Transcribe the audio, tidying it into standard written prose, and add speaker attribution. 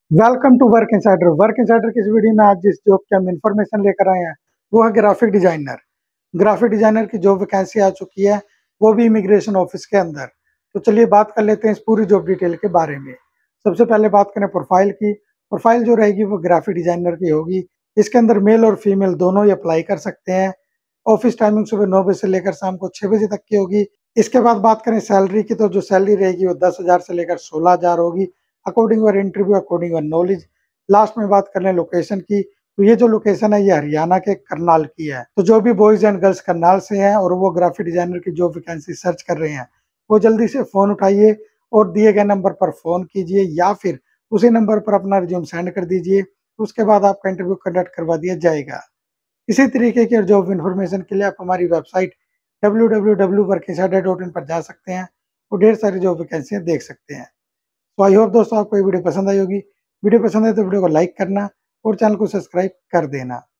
Speaker 1: Welcome to Work Insider. Work Insider की इस video में आज जिस जॉब की हम इंफॉर्मेशन लेकर आए हैं वो है ग्राफिक डिजाइनर। ग्राफिक डिजाइनर की जॉब वैकेंसी आ चुकी है, वो भी इमिग्रेशन ऑफिस के अंदर। तो चलिए बात कर लेते हैं इस पूरी जॉब डिटेल के बारे में। सबसे पहले बात करें प्रोफाइल की। प्रोफाइल जो रहेगी वो ग्राफिक डिजाइनर की होगी। इसके अंदर मेल और फीमेल दोनों ही अप्लाई कर सकते हैं। ऑफिस टाइमिंग सुबह 9 बजे से लेकर शाम को 6 बजे तक की होगी। इसके बाद बात करें सैलरी की, तो जो सैलरी रहेगी वो 10,000 से लेकर 16,000 होगी, according your interview, according your knowledge. Last में बात कर लें लोकेशन की, तो ये जो लोकेशन है ये हरियाणा के करनाल की है। तो जो भी बॉयज एंड गर्ल्स करनाल से हैं और वो ग्राफिक डिजाइनर की जॉब वैकेंसी सर्च कर रहे हैं, वो जल्दी से फोन उठाइए और दिए गए नंबर पर फोन कीजिए या फिर उसी नंबर पर अपना रिज्यूम सेंड कर दीजिए। उसके बाद आपका इंटरव्यू कंडक्ट करवा दिया जाएगा। इसी तरीके की और जॉब इन्फॉर्मेशन के लिए आप हमारी वेबसाइट www.workinsider.in पर जा सकते हैं और ढेर सारी जॉब वैकेंसियां देख सकते हैं। तो आई होप दोस्तों आपको ये वीडियो पसंद आई होगी। वीडियो पसंद है तो वीडियो को लाइक करना और चैनल को सब्सक्राइब कर देना।